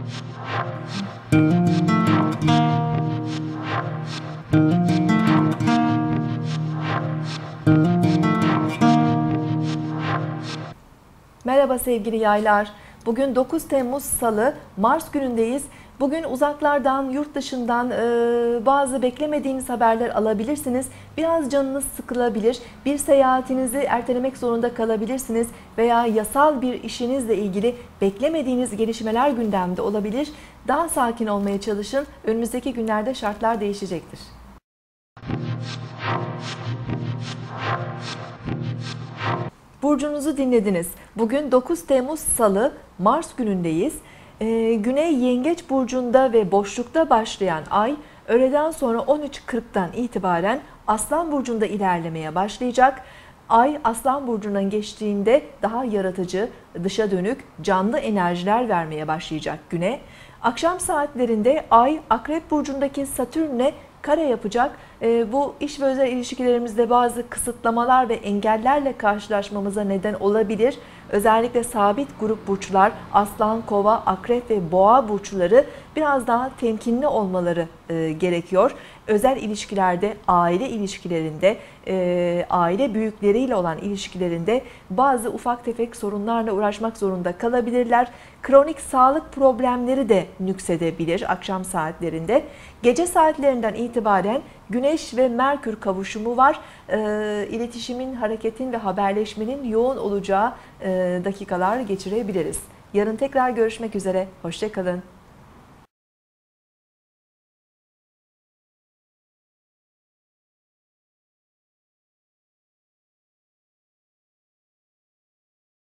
Merhaba sevgili yaylar. Bugün 9 Temmuz Salı, Mars günündeyiz. Bugün uzaklardan, yurt dışından bazı beklemediğiniz haberler alabilirsiniz. Biraz canınız sıkılabilir, bir seyahatinizi ertelemek zorunda kalabilirsiniz veya yasal bir işinizle ilgili beklemediğiniz gelişmeler gündemde olabilir. Daha sakin olmaya çalışın. Önümüzdeki günlerde şartlar değişecektir. Burcunuzu dinlediniz. Bugün 9 Temmuz Salı, Mars günündeyiz. Güney Yengeç burcunda ve boşlukta başlayan ay öğleden sonra 13.40'dan itibaren Aslan burcunda ilerlemeye başlayacak. Ay Aslan burcuna geçtiğinde daha yaratıcı, dışa dönük, canlı enerjiler vermeye başlayacak güne. Akşam saatlerinde ay Akrep burcundaki Satürn'le kare yapacak. Bu iş ve özel ilişkilerimizde bazı kısıtlamalar ve engellerle karşılaşmamıza neden olabilir. Özellikle sabit grup burçlar, Aslan, Kova, Akrep ve Boğa burçları biraz daha temkinli olmaları gerekiyor. Özel ilişkilerde, aile ilişkilerinde, aile büyükleriyle olan ilişkilerinde bazı ufak tefek sorunlarla uğraşmak zorunda kalabilirler. Kronik sağlık problemleri de nüksedebilir akşam saatlerinde. Gece saatlerinden itibaren Güneş ve Merkür kavuşumu var. İletişimin, hareketin ve haberleşmenin yoğun olacağı dakikalar geçirebiliriz. Yarın tekrar görüşmek üzere. Hoşça kalın.